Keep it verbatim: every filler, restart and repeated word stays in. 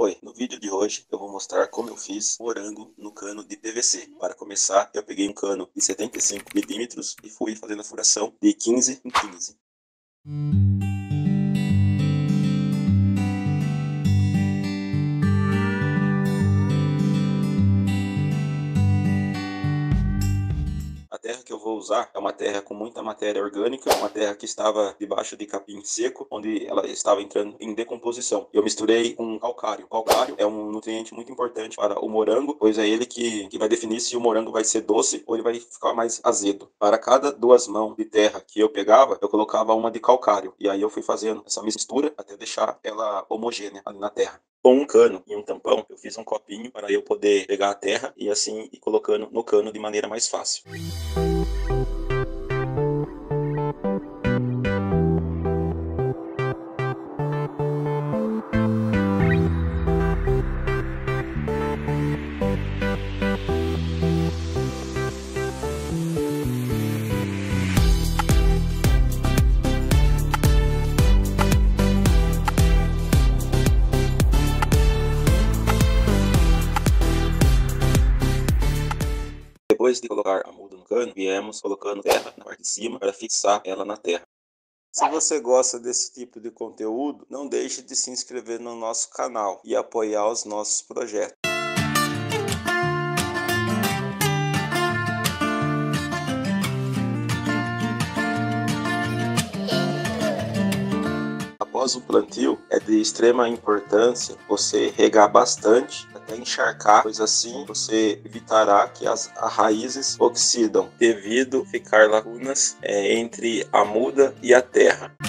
Oi, no vídeo de hoje eu vou mostrar como eu fiz morango no cano de P V C. Para começar, eu peguei um cano de setenta e cinco milímetros e fui fazendo a furação de quinze em quinze. A terra que eu vou usar é uma terra com muita matéria orgânica, uma terra que estava debaixo de capim seco, onde ela estava entrando em decomposição. Eu misturei com calcário. O calcário é um nutriente muito importante para o morango, pois é ele que, que vai definir se o morango vai ser doce ou ele vai ficar mais azedo. Para cada duas mãos de terra que eu pegava, eu colocava uma de calcário. E aí eu fui fazendo essa mistura até deixar ela homogênea ali na terra. Com um cano e um tampão, eu fiz um copinho para eu poder pegar a terra e assim ir colocando no cano de maneira mais fácil. Depois de colocar a muda no cano, viemos colocando terra na parte de cima para fixar ela na terra. Se você gosta desse tipo de conteúdo, não deixe de se inscrever no nosso canal e apoiar os nossos projetos. Após o plantio, é de extrema importância você regar bastante até encharcar, pois assim você evitará que as, as raízes oxidam, devido a ficar lacunas é, entre a muda e a terra.